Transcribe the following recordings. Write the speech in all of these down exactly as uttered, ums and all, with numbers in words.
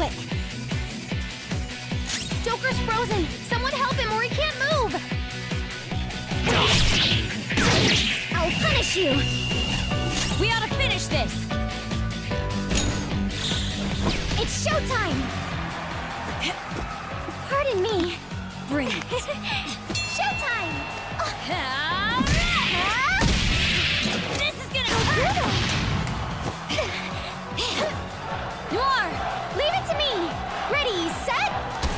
quick. Joker's frozen. Someone help him or he can't move. I'll punish you. We ought to finish this. It's showtime. Pardon me. Bring it. Showtime. Uh, this is gonna hurt. Noir, leave it to me. Ready, set.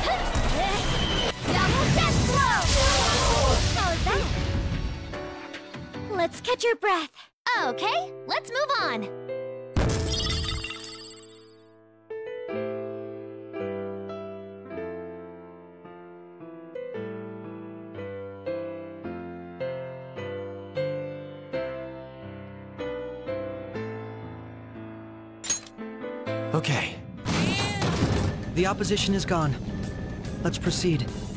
Double death blow. How's that? Let's catch your breath. Okay, let's move on. Okay. The opposition is gone. Let's proceed.